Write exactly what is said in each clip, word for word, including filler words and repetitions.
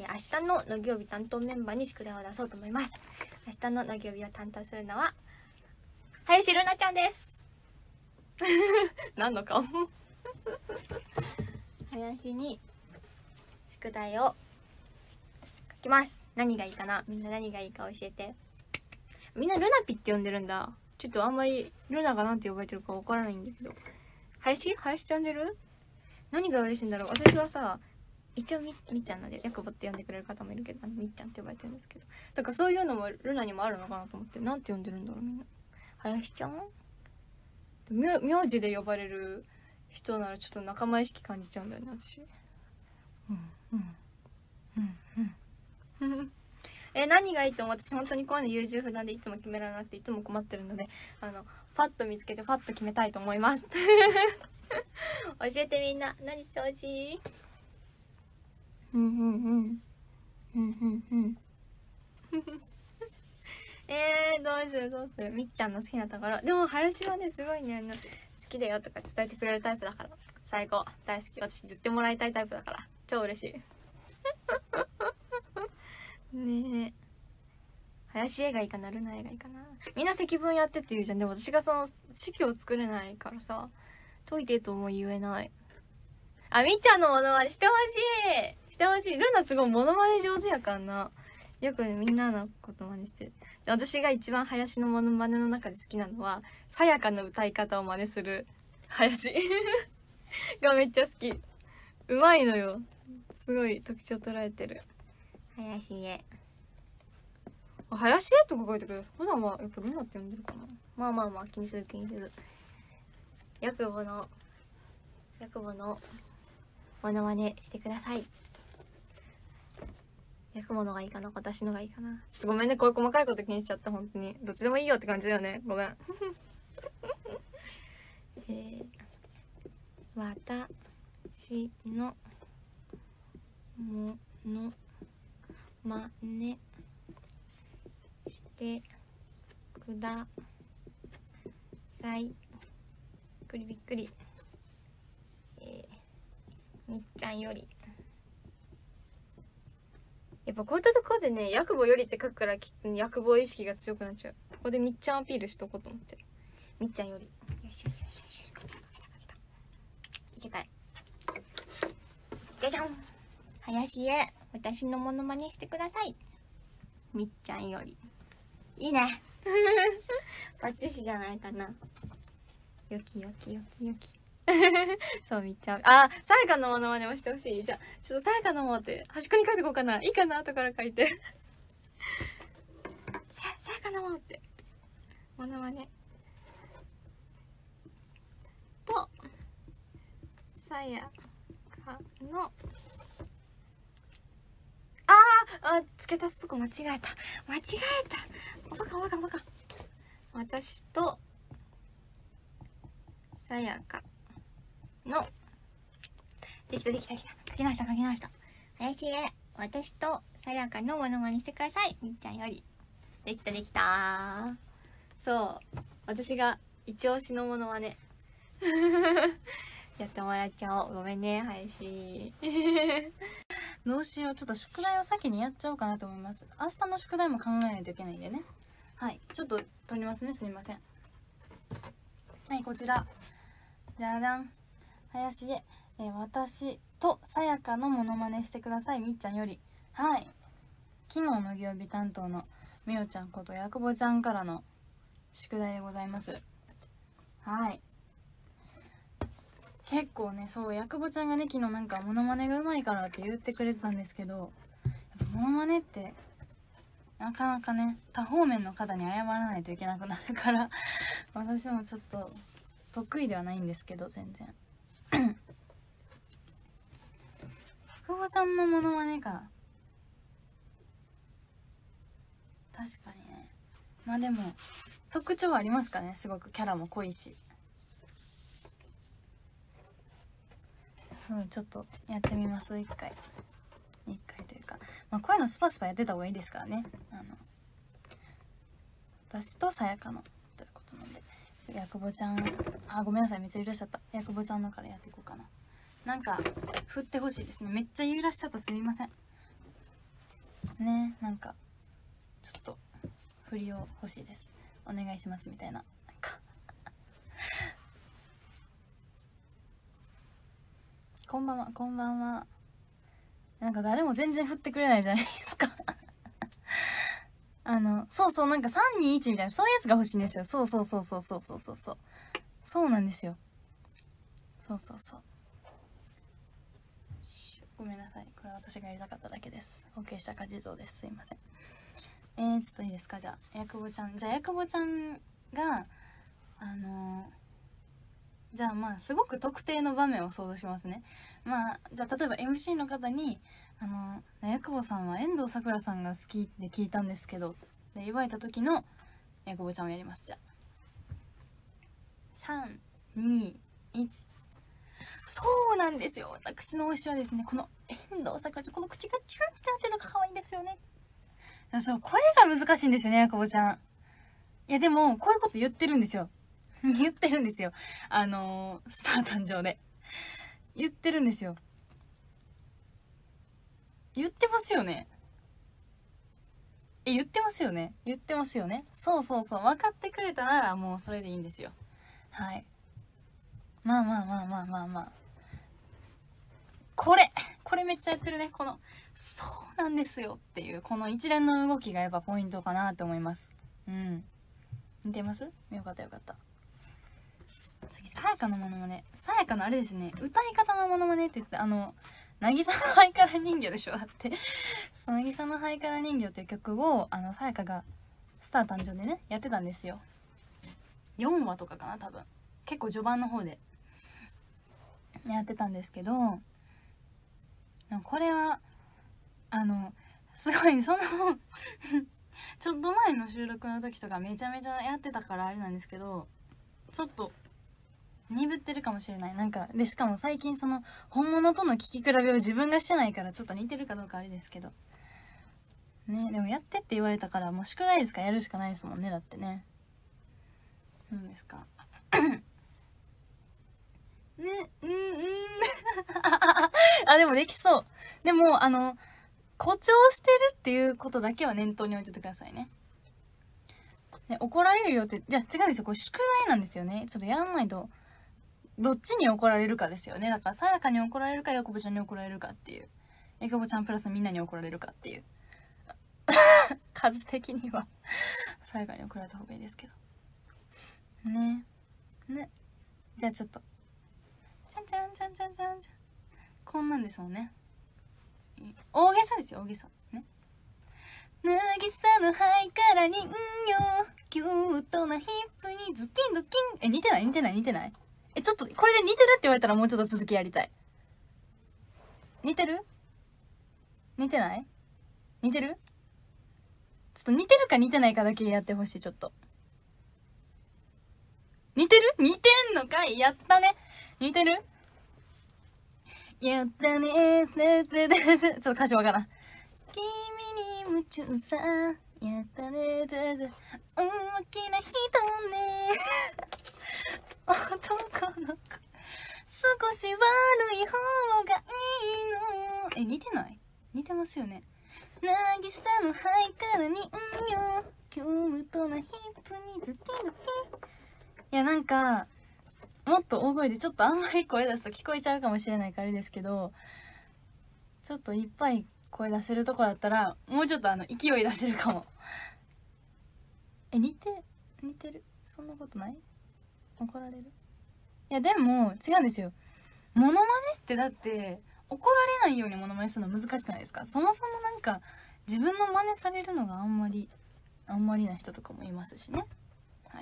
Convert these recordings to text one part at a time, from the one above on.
えー、明日の農業日担当メンバーに宿題を出そうと思います。明日の農業日を担当するのは林瑠奈ちゃんです何の顔林に宿題を書きます。何がいいかな、みんな何がいいか教えて。みんなルナピって呼んでるんだ。ちょっとあんまりルナがなんて呼ばれてるかわからないんだけど、林林って呼んでる？何が嬉しいんだろう。私はさ、一応みみっちゃんなんで、ヤクボって呼んでくれる方もいるけど、みっちゃんって呼ばれてるんですけど、だからそういうのもルナにもあるのかなと思って、なんて呼んでるんだろうみんな。林ちゃん？名名字で呼ばれる人ならちょっと仲間意識感じちゃうんだよね、私。うんうんうんうんえ何がいいと思う？私本当にこういうの優柔不断でいつも決められなくていつも困ってるので、あのパッと見つけてパッと決めたいと思います教えてみんな、何してほしい？うんうんうんうんうんうんえー、どうするどうする。みっちゃんの好きなところ。でも林はねすごいね、好きだよとか伝えてくれるタイプだから、最高大好き。私言ってもらいたいタイプだから超嬉しいねえ、林絵がいいかな、ルナ絵がいいかな。みんな積分やってって言うじゃん。でも私がその式を作れないからさ、解いてとも言えない。あ、みっちゃんのモノマネしてほしいしてほしい。ルナすごいモノマネ上手やからな。よくね、みんなのこと真似してる。私が一番林のモノマネの中で好きなのは、さやかの歌い方を真似する林がめっちゃ好き。うまいのよ。すごい特徴捉えてる。林絵。あ、林絵とか書いてくる。普段はやっぱルナって呼んでるかな。まあまあまあ、気にする気にする。ヤクボの、ヤクボのモノマネしてください。ヤクボのがいいかな、私のがいいかな。ちょっとごめんね、こういう細かいこと気にしちゃった、本当に。どっちでもいいよって感じだよね。ごめん。えー、私のものまねしてください。びっくりびっくり。えー、みっちゃんより。やっぱこういったところでね、ヤクボよりって書くから、ヤクボ意識が強くなっちゃう。ここでみっちゃんアピールしとこうと思って。みっちゃんより。よしよしよしよし。いけたい。じゃじゃん。林へ私のモノマネしてください。みっちゃんより。いいね。バッチシじゃないかな。よきよきよきよき。そう、みっちゃん。あ、さやかのモノマネもしてほしい。じゃあ、ちょっとさやかのもって端っこに書いてこうかな。いいかな、後から書いて。さ、さやかのもって。モノマネ。と、さやかの。あーあ、付け足すとこ間違えた。間違えた。バカバカバカ。私と、さやかの。できたできたできた。書き直した書き直した。林へ私とさやかのモノマネしてください。みっちゃんより。できたできた。そう。私が一押しのモノマネ。やってもらっちゃおう。ごめんね、林。どうしよう。ちょっと宿題を先にやっちゃおうかなと思います。明日の宿題も考えないといけないんでね。はい。ちょっと取りますね。すみません。はい、こちら。じゃじゃん。林へ、えー、私とさやかのモノマネしてください。みっちゃんより。はい。昨日の曜日担当のみおちゃんことやくぼちゃんからの宿題でございます。はい。結構ね、そう、やくぼちゃんがね、昨日なんかモノマネがうまいからって言ってくれてたんですけど、やっぱモノマネってなかなかね、多方面の方に謝らないといけなくなるから私もちょっと得意ではないんですけど、全然やくぼちゃんのモノマネか。確かにね。まあでも特徴はありますかね。すごくキャラも濃いし。うん、ちょっとやってみます。一回一回というか、まあ、こういうのスパスパやってた方がいいですからね。あの私とさやかのということなんで、やくぼちゃん、あ、ごめんなさい、めっちゃ揺らしちゃった。やくぼちゃんのからやっていこうかな。なんか振ってほしいですね。めっちゃ揺らしちゃった、すみません。 ね、なんかちょっと振りを欲しいです、お願いしますみたいな、なんかこんばんは、こんばんは。なんか誰も全然振ってくれないじゃないですかあのそうそう、なんかさんにいちみたいな、そういうやつが欲しいんですよ。そうそうそうそうそうそうそうそうそうなんですよ。そうそうそう、ごめんなさい、これは私がやりたかっただけです。 OK したか地蔵です、すいません。えー、ちょっといいですか。じゃあやくぼちゃん、じゃあやくぼちゃんがあのー、じゃあまあすごく特定の場面を想像しますね。まあじゃあ例えば エムシー の方に「あのー、やくぼさんは遠藤さくらさんが好きって聞いたんですけど」で言われた時のやくぼちゃんをやります。じゃあさんにいち。そうなんですよ、私の推しはですね、この遠藤さくらちゃん、この口がチュンってなってるのが可愛いんですよね。そう、声が難しいんですよね、やくぼちゃん。いやでもこういうこと言ってるんですよ言ってるんですよ、あのー、スター誕生で言ってるんですよ。言ってますよね。え、言ってますよね。言ってますよね。そうそうそう、分かってくれたならもうそれでいいんですよ。はい。まあまあまあまあまあまあ、これこれめっちゃやってるね。このそうなんですよっていうこの一連の動きがやっぱポイントかなって思います。うん、似てます？よかったよかった。次、さやかのモノマネ。さやかのあれですね、歌い方のモノマネって言って、あの渚のハイカラ人形でしょだって渚のハイカラ人形っていう曲をあのさやかがスター誕生でねやってたんですよ。よんわとかかな、多分結構序盤の方でやってたんですけど、これはあのすごいそのちょっと前の収録の時とかめちゃめちゃやってたからあれなんですけど、ちょっと鈍ってるかもしれない。なんかでしかも最近その本物との聴き比べを自分がしてないからちょっと似てるかどうかあれですけどね。でもやってって言われたからもう宿題ですからやるしかないですもんね。だってね、何ですかね、うんうんあ、でもできそう。でもあの誇張してるっていうことだけは念頭に置いててくださいね。で怒られるよって、じゃあ違うんですよ、これ宿題なんですよね。ちょっとやらないとどっちに怒られるかですよね。だからさやかに怒られるかやこぼちゃんに怒られるかっていう、やこぼちゃんプラスみんなに怒られるかっていう数的にはさやかに怒られた方がいいですけどね。ね、じゃあちょっとちゃんちゃんちゃんちゃんちゃんちゃん、こんなんですもんね。大げさですよ、大げさね。渚のハイカラ人形、キュートなヒップにズキンズキン。え、似てない似てない似てない。え、ちょっとこれで似てるって言われたらもうちょっと続きやりたい。似てる？似てない？似てる？ちょっと似てるか似てないかだけやってほしい。ちょっと似てる？似てんのかい。やったね。似てる？やったね。ちょっと歌詞わからん。君に夢中さ、やったね。大きな人ね男の子、少し悪い方がいいの。え、似てない？似てますよね。渚のハイカラ人形、キュートなヒップにズキズキ。いや、なんかもっと大声で、ちょっとあんまり声出すと聞こえちゃうかもしれないからあれですけど、ちょっといっぱい声出せるとこだったらもうちょっとあの勢い出せるかも。え、似て似てる？そんなことない？怒られる？いやでも違うんですよ。モノマネってだって怒られないようにモノマネするの難しくないですか？そもそもなんか自分の真似されるのがあんまりあんまりな人とかもいますしね。はい、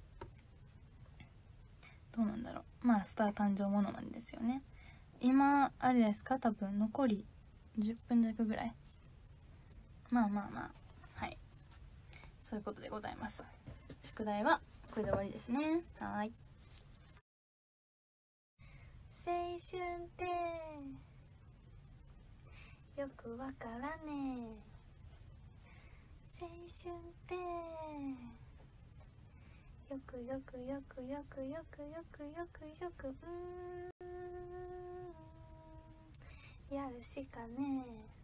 どうなんだろう。まあスター誕生ものなんですよね。今あれですか、多分残りじゅっぷん弱ぐらい。まあまあまあ、はい、そういうことでございます。宿題はこれで終わりですね。はい。青春ってよくわからねえ。青春ってよくよくよくよくよくよくよくよくうーんやるしかねえ。